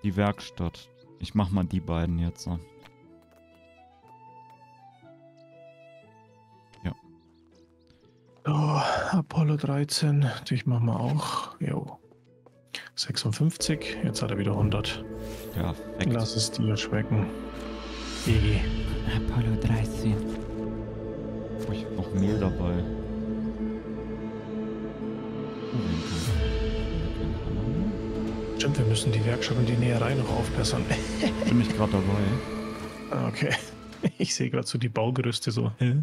die Werkstatt. Ich mach mal die beiden jetzt. Ja. Oh, Apollo 13. Ich mach mal auch. Jo. 56. Jetzt hat er wieder 100. Perfekt. Lass es dir schmecken. Egi. Apollo 13. Oh, ich hab noch Mehl dabei. Stimmt, wir müssen die Werkstatt und die Näherei noch aufbessern. Bin ich gerade dabei. Okay. Ich sehe gerade so die Baugerüste so. Hä?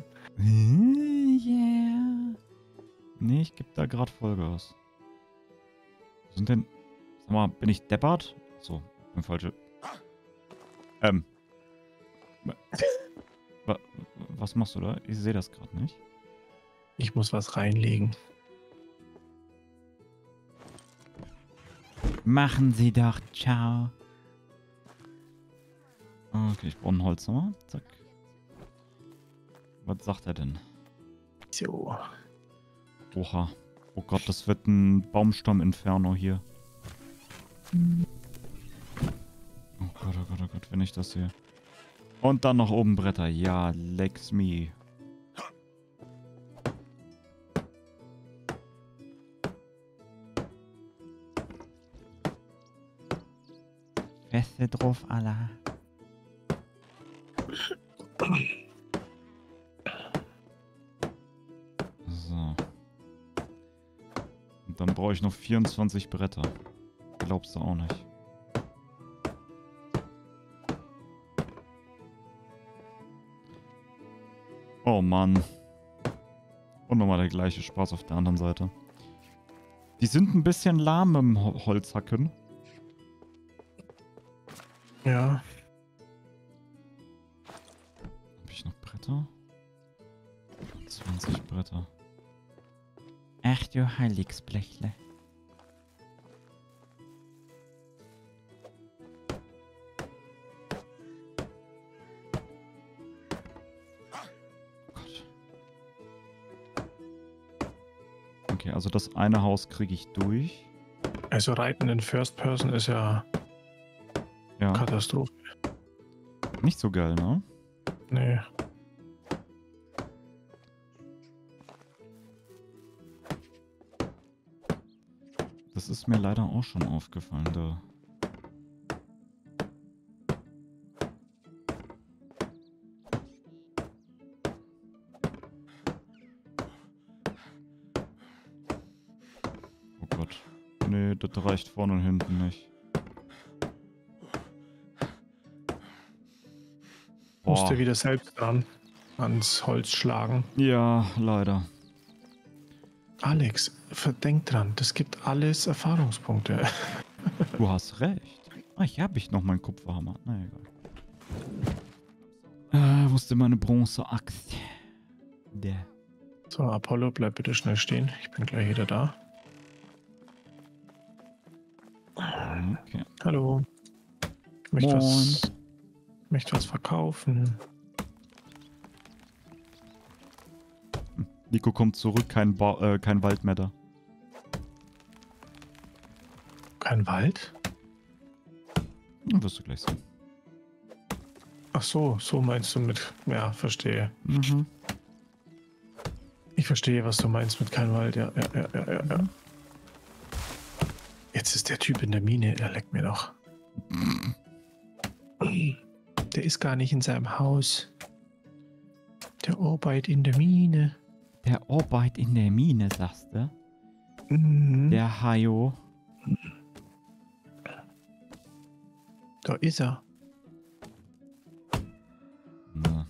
Yeah. Nee, ich gebe da gerade Vollgas. Wo sind denn... Sag mal, bin ich deppert? So, bin falsche... Was machst du da? Ich sehe das gerade nicht. Ich muss was reinlegen. Machen Sie doch. Ciao. Okay, ich brauche ein Holzhammer. Zack. Was sagt er denn? So. Oha. Oh Gott, das wird ein Baumstamm-Inferno hier. Oh Gott, oh Gott, oh Gott, wenn ich das sehe. Und dann noch oben Bretter. Ja, lex me. Feste drauf, Allah. So. Und dann brauche ich noch 24 Bretter. Glaubst du auch nicht. Oh Mann. Und nochmal der gleiche Spaß auf der anderen Seite. Die sind ein bisschen lahm im Holzhacken. Ja. Habe ich noch Bretter? 20 Bretter. Ach du Heiligsblechle. Gott. Okay, also das eine Haus kriege ich durch. Also Reiten in First Person ist ja Ja, Katastrophe. nicht so geil, ne? Nee. Das ist mir leider auch schon aufgefallen, da. Oh Gott. Nee, das reicht vorne und hinten nicht. Musst Boah. du wieder selbst dran ans Holz schlagen. Ja, leider. Alex, denk dran, das gibt alles Erfahrungspunkte. Du hast recht. Ah, hier habe ich noch meinen Kupferhammer. Na egal. Wo ist denn meine Bronzeaxt? Der. So, Apollo, bleib bitte schnell stehen. Ich bin gleich wieder da. Okay. Hallo. Ich möchte was verkaufen. Nico kommt zurück, kein Wald mehr da. Kein Wald? Wirst du gleich sehen. Ach so, so meinst du mit... Ja, verstehe. Mhm. Ich verstehe, was du meinst mit kein Wald. Ja. Jetzt ist der Typ in der Mine. Er leckt mir doch. Der ist gar nicht in seinem Haus. Der arbeitet in der Mine. Der arbeitet in der Mine, sagst du? Mhm. Der Hajo. Da ist er. Na.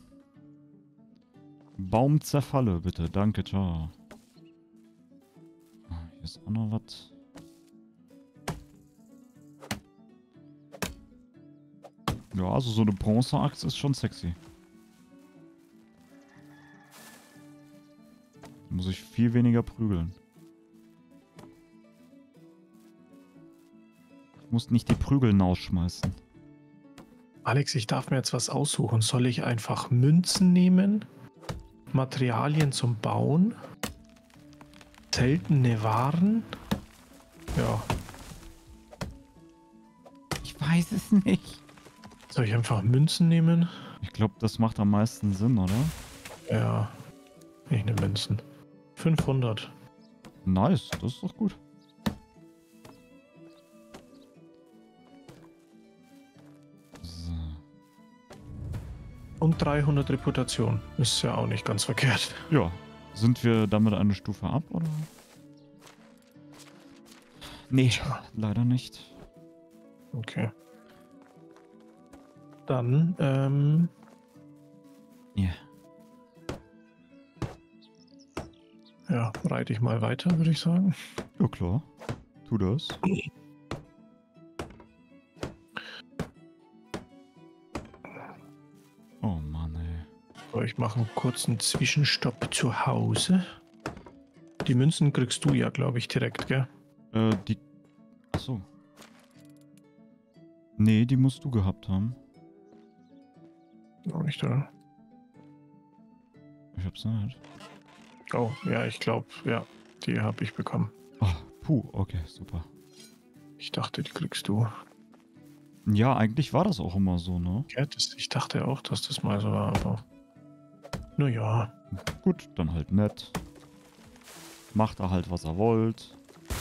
Baum zerfalle, bitte. Danke, ciao. Hier ist auch noch was. Ja, also so eine Bronzeaxt ist schon sexy. Muss ich viel weniger prügeln. Ich muss nicht die Prügel ausschmeißen. Alex, ich darf mir jetzt was aussuchen. Soll ich einfach Münzen nehmen? Materialien zum Bauen? Seltene Waren? Ja. Ich weiß es nicht. Soll ich einfach Münzen nehmen? Ich glaube, das macht am meisten Sinn, oder? Ja, ich nehme Münzen. 500. Nice, das ist doch gut. So. Und 300 Reputation. Ist ja auch nicht ganz verkehrt. Ja. Sind wir damit eine Stufe ab, oder? Nee, Tja. leider nicht. Okay. Dann, Ja. ja, reite ich mal weiter, würde ich sagen. Ja, klar. Tu das. Oh Mann, ey. So, ich mache einen kurzen Zwischenstopp zu Hause. Die Münzen kriegst du ja, glaube ich, direkt, gell? Die... Achso. Nee, die musst du gehabt haben. Auch nicht, oder? Ich hab's nicht. Oh, ja, ich glaube, ja, die habe ich bekommen. Oh, puh, okay, super. Ich dachte, die kriegst du. Ja, eigentlich war das auch immer so, ne? Ja, ich dachte auch, dass das mal so war, aber... Naja. Gut, dann halt nett. Macht er halt, was er wollt.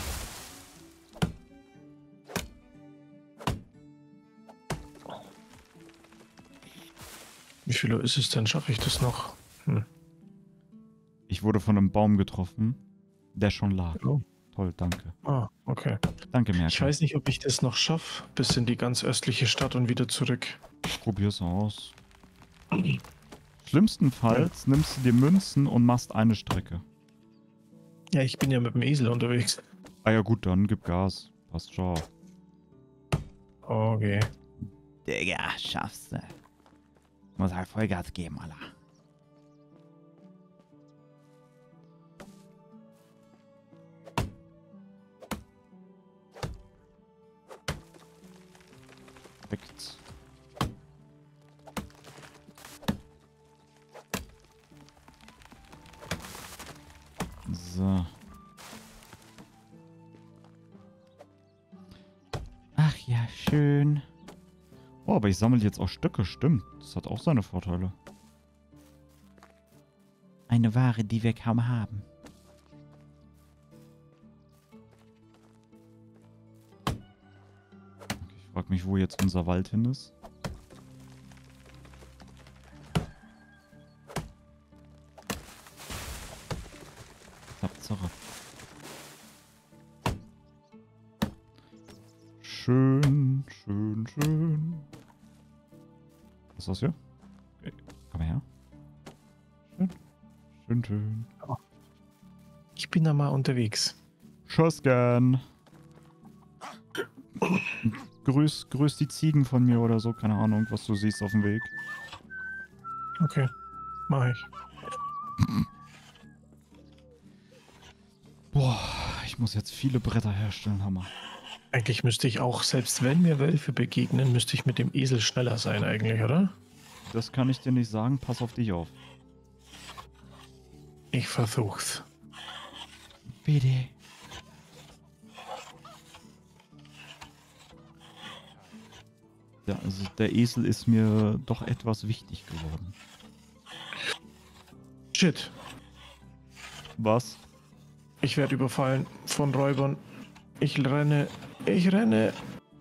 Wie viel Uhr ist es denn? Schaffe ich das noch? Hm. Ich wurde von einem Baum getroffen, der schon lag. Oh. Toll, danke. Ah, okay. Danke, Merkel. Ich weiß nicht, ob ich das noch schaffe, bis in die ganz östliche Stadt und wieder zurück. Probier's aus. Schlimmstenfalls nimmst du dir Münzen und machst eine Strecke. Ja, ich bin ja mit dem Esel unterwegs. Ah ja gut, dann gib Gas. Passt schon. Okay. Digga, schaffst du. Muss halt Vollgas geben, Alter. Perfekt. So. Ach ja, schön. Oh, aber ich sammle jetzt auch Stöcke, stimmt. Das hat auch seine Vorteile. Eine Ware, die wir kaum haben. Okay, ich frage mich, wo jetzt unser Wald hin ist. Zapzara. Schön, schön, schön. Was ist das hier? Okay, komm her. Schön, schön, schön. Ich bin da mal unterwegs. Schuss gern. Grüß die Ziegen von mir oder so. Keine Ahnung, was du siehst auf dem Weg. Okay, mach ich. Boah, ich muss jetzt viele Bretter herstellen, Hammer. Eigentlich müsste ich auch, selbst wenn mir Wölfe begegnen, müsste ich mit dem Esel schneller sein eigentlich, oder? Das kann ich dir nicht sagen. Pass auf dich auf. Ich versuch's. Bitte. Ja, also der Esel ist mir doch etwas wichtig geworden. Shit. Was? Ich werde überfallen von Räubern. Ich renne. Ich renne.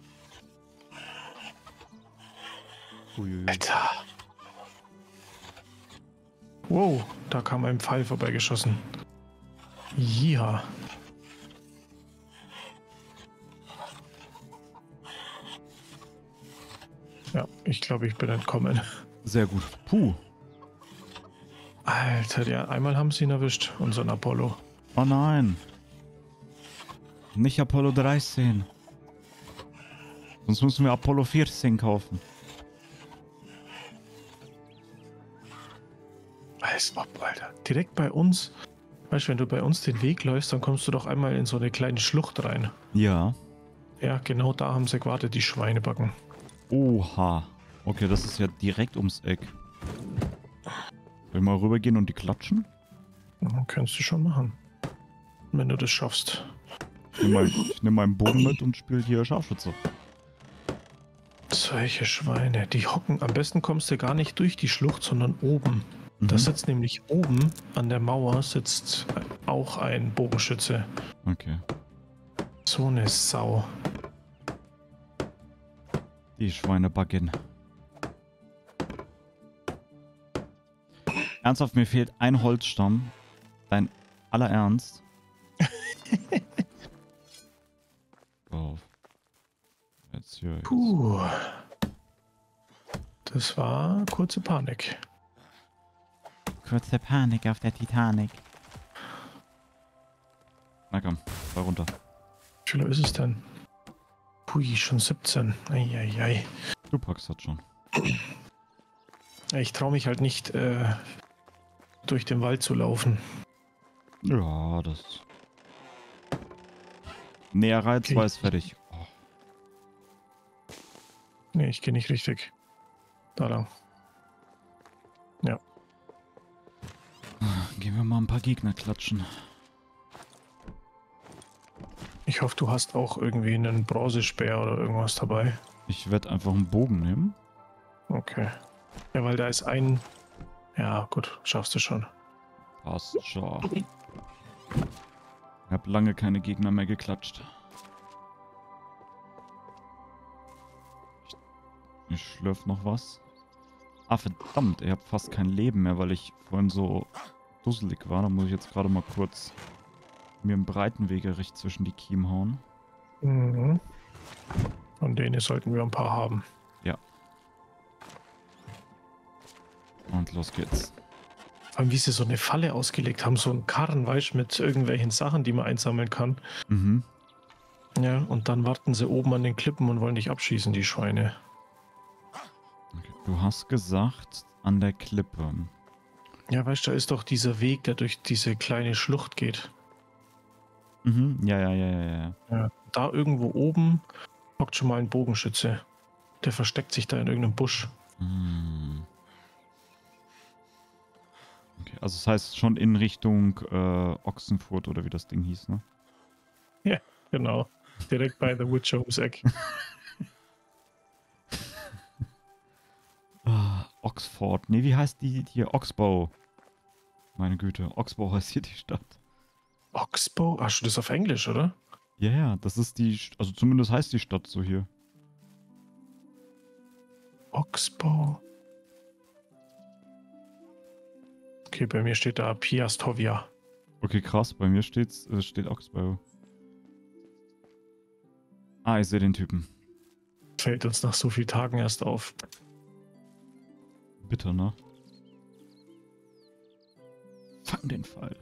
Uiuiui. Alter. Wow, da kam ein Pfeil vorbeigeschossen. Ja. Ja, ich glaube, ich bin entkommen. Sehr gut. Puh. Alter, ja, einmal haben sie ihn erwischt, unseren Apollo. Oh nein. Nicht Apollo 13. Sonst müssen wir Apollo 14 kaufen. Als ob, Alter. Direkt bei uns. Weißt du, wenn du bei uns den Weg läufst, dann kommst du doch einmal in so eine kleine Schlucht rein. Ja. Ja, genau da haben sie gewartet, die Schweinebacken. Oha. Okay, das ist ja direkt ums Eck. Soll ich mal rübergehen und die klatschen? Ja, kannst du schon machen. Wenn du das schaffst. Ich nehm meinen Bogen mit und spiele hier Scharfschütze. Solche Schweine, die hocken. Am besten kommst du gar nicht durch die Schlucht, sondern oben. Da sitzt nämlich oben an der Mauer sitzt auch ein Bogenschütze. Okay. So eine Sau. Die Schweinebacken. Ernsthaft, mir fehlt ein Holzstamm. Dein aller Ernst? Oh. Jetzt hier. Puh. Das war kurze Panik. Kurze Panik auf der Titanic. Na komm, fall runter. Wie viel ist es denn? Pui, schon 17. Eieiei. Du packst das schon. Ich traue mich halt nicht, durch den Wald zu laufen. Ja, das... Näher rein, Okay. 2 ist fertig. Oh. Nee, ich gehe nicht richtig. Da lang. Gehen wir mal ein paar Gegner klatschen. Ich hoffe, du hast auch irgendwie einen Bronzespeer oder irgendwas dabei. Ich werde einfach einen Bogen nehmen. Okay. Ja, weil da ist ein... Ja, gut, schaffst du schon. Passt schon. Ich habe lange keine Gegner mehr geklatscht. Ich schlürf noch was. Ah, verdammt, ich habe fast kein Leben mehr, weil ich vorhin so dusselig war. Da muss ich jetzt gerade mal kurz mir einen breiten Wegerich zwischen die Kiemen hauen. Mhm. Von denen sollten wir ein paar haben. Ja. Und los geht's. Vor allem, wie sie so eine Falle ausgelegt haben, so einen Karren, weißt du, mit irgendwelchen Sachen, die man einsammeln kann. Mhm. Ja, und dann warten sie oben an den Klippen und wollen dich abschießen, die Schweine. Okay. Du hast gesagt, an der Klippe. Ja, weißt du, da ist doch dieser Weg, der durch diese kleine Schlucht geht. Mhm. Ja. Ja, da irgendwo oben hockt schon mal ein Bogenschütze. Der versteckt sich da in irgendeinem Busch. Hm. Okay, also das heißt schon in Richtung Ochsenfurt oder wie das Ding hieß, ne? Genau. Direkt bei The Witcher ums Eck. Oxford. Nee, wie heißt die hier? Oxbow. Meine Güte, Oxbow heißt hier die Stadt. Oxbow? Hast du das auf Englisch, oder? Ja, das ist die, also zumindest heißt die Stadt so hier. Oxbow. Okay, bei mir steht da Piastovia. Okay, krass, bei mir steht Oxbow. Ah, ich sehe den Typen. Fällt uns nach so vielen Tagen erst auf. Bitter, ne? Fang den Pfeil.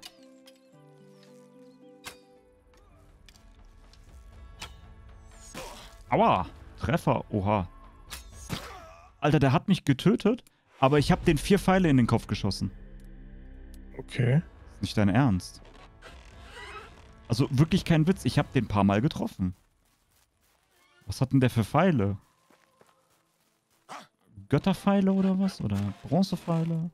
Aua! Treffer, oha. Alter, der hat mich getötet, aber ich habe den 4 Pfeile in den Kopf geschossen. Okay. Ist nicht dein Ernst. Also wirklich kein Witz, ich habe den ein paar Mal getroffen. Was hat denn der für Pfeile? Götterpfeile oder was? Oder Bronzepfeile?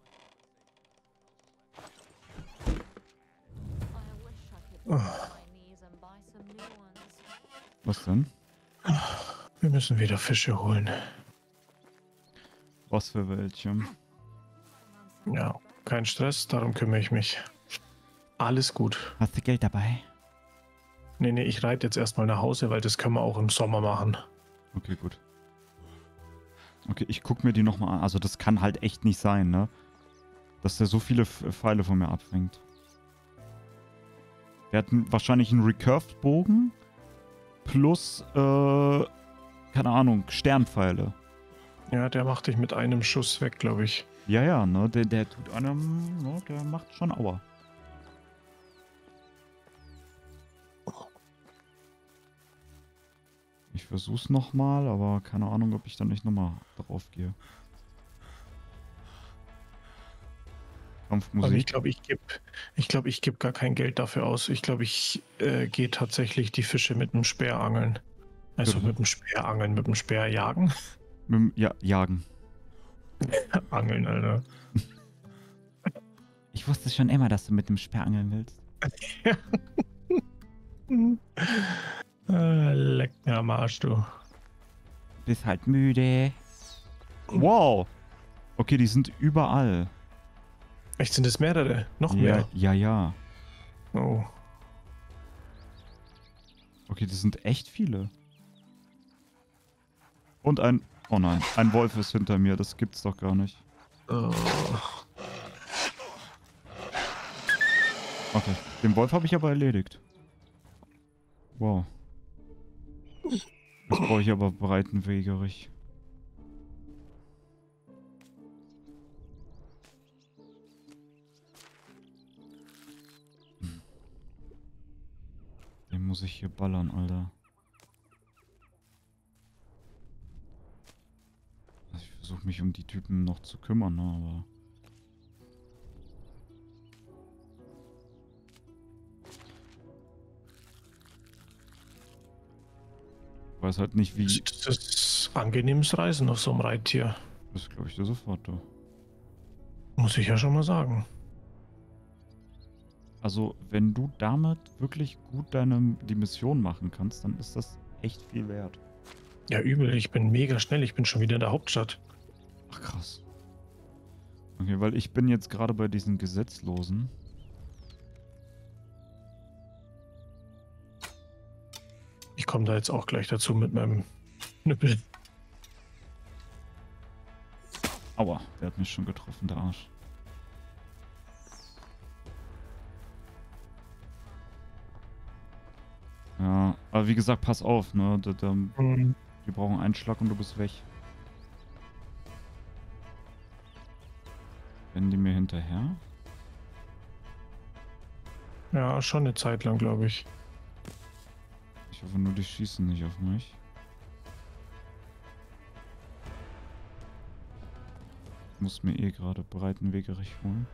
Was denn? Wir müssen wieder Fische holen. Was für welche? Ja, kein Stress, darum kümmere ich mich. Alles gut. Hast du Geld dabei? Nee, ich reite jetzt erstmal nach Hause, weil das können wir auch im Sommer machen. Okay, gut. Okay, ich guck mir die nochmal an. Also das kann halt echt nicht sein, ne? Dass der so viele Pfeile von mir abfängt. Der hat wahrscheinlich einen Recurved-Bogen plus, keine Ahnung, Sternpfeile. Ja, der macht dich mit einem Schuss weg, glaube ich. Ja, ne? Der tut einem, ne? Der macht schon Aua. Ich versuch's nochmal, aber keine Ahnung, ob ich dann nicht nochmal drauf gehe. Kampfmusik. Also ich glaube, ich geb gar kein Geld dafür aus. Ich glaube, ich gehe tatsächlich die Fische mit dem Speer angeln. Also Bitte? mit dem Speer angeln, mit dem Speer jagen. Ja, jagen. Angeln, Alter. Ich wusste schon immer, dass du mit dem Speer angeln willst. Leck mir am Arsch, du. Bist halt müde. Wow. Okay, die sind überall. Echt, sind es mehrere? Noch Ja, mehr? ja. Oh. Okay, das sind echt viele. Und oh nein, ein Wolf ist hinter mir. Das gibt's doch gar nicht. Oh. Okay, den Wolf habe ich aber erledigt. Wow. Jetzt brauche ich aber Breitenwegerich. Den muss ich hier ballern, Alter. Also ich versuche mich um die Typen noch zu kümmern, ne, aber... Ich weiß halt nicht, wie... Das ist angenehmes Reisen auf so einem Reittier. Das glaube ich dir sofort, du. Muss ich ja schon mal sagen. Also, wenn du damit wirklich gut die Mission machen kannst, dann ist das echt viel wert. Ja, übel. Ich bin mega schnell. Ich bin schon wieder in der Hauptstadt. Ach, krass. Okay, weil ich bin jetzt gerade bei diesen Gesetzlosen. Ich komme da jetzt auch gleich dazu mit meinem Knüppel. Aua, der hat mich schon getroffen, der Arsch. Ja, aber wie gesagt, pass auf, ne? Die brauchen einen Schlag und du bist weg. Rennen die mir hinterher? Ja, schon eine Zeit lang, glaube ich. Ich hoffe nur, die schießen nicht auf mich. Ich muss mir eh gerade Breitenwegerich holen.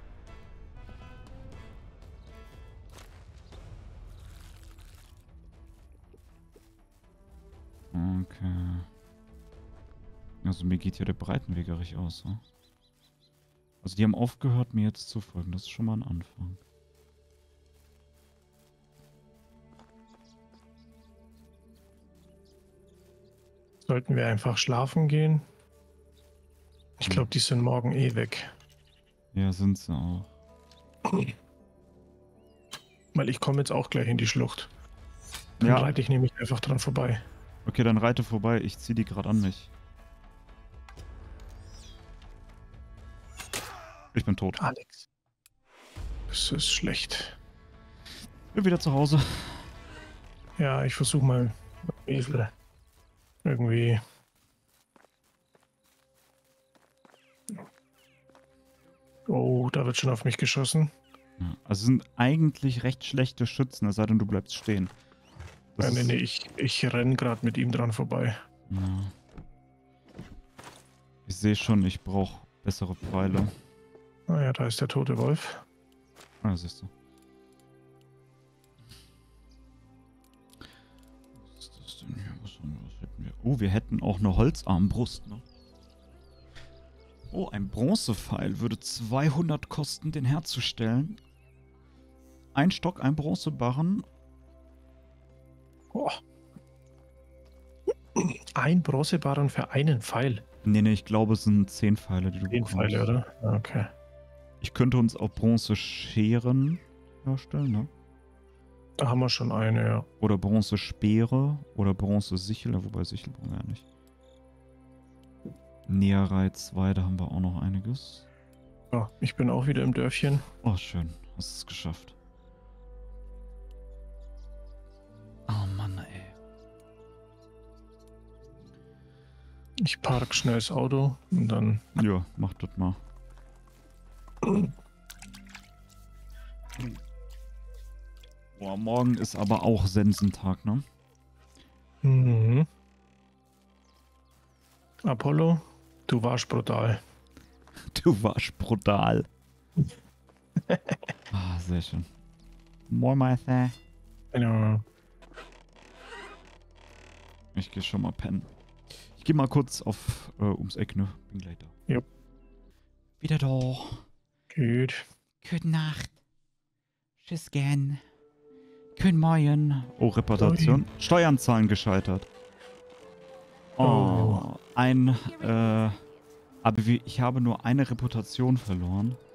Okay. Also mir geht hier der Breitenwegerich aus, ne? Also die haben aufgehört, mir jetzt zu folgen. Das ist schon mal ein Anfang. Sollten wir einfach schlafen gehen? Ich glaube, die sind morgen eh weg. Ja, sind sie auch. Weil ich komme jetzt auch gleich in die Schlucht. Dann reite ich nämlich einfach dran vorbei. Okay, dann reite vorbei. Ich ziehe die gerade an mich. Ich bin tot. Alex. Das ist schlecht. Bin wieder zu Hause. Ja, ich versuche mal Esel irgendwie. Oh, da wird schon auf mich geschossen. Ja, also sind eigentlich recht schlechte Schützen, es sei denn, du bleibst stehen. Nee, ich renne gerade mit ihm dran vorbei. Ja. Ich sehe schon, ich brauche bessere Pfeile. Ah ja, da ist der tote Wolf. Ah, siehst du. Was ist das denn hier? Was hätten wir? Oh, wir hätten auch eine Holzarmbrust, ne? Oh, ein Bronzepfeil würde 200 kosten, den herzustellen. Ein Stock, ein Bronzebarren. Oh. Ein Bronzebarren für einen Pfeil. Nee, ich glaube, es sind 10 Pfeile, die du 10 bekommst. Pfeile, oder? Okay. Ich könnte uns auch Bronzescheren herstellen, ne? Da haben wir schon eine, ja. Oder Bronzespeere oder Bronzesichel, wobei Sichel brauchen wir ja nicht. Näherei 2, da haben wir auch noch einiges. Ja, ich bin auch wieder im Dörfchen. Oh, schön. Hast es geschafft. Oh Mann, ey. Ich park schnell das Auto und dann... Ja, mach das mal. Boah, morgen ist aber auch Sensentag, ne? Mhm. Apollo, du warst brutal. Du warst brutal. Ah, sehr schön. Moin, Martha. Ja. Ich gehe schon mal pennen. Ich gehe mal kurz ums Eck, ne? Bin gleich da. Ja. Wieder da. Gut. Gute Nacht. Tschüss gern. Guten Morgen. Oh, Reputation. Steuern zahlen gescheitert. Oh. Aber ich habe nur eine Reputation verloren.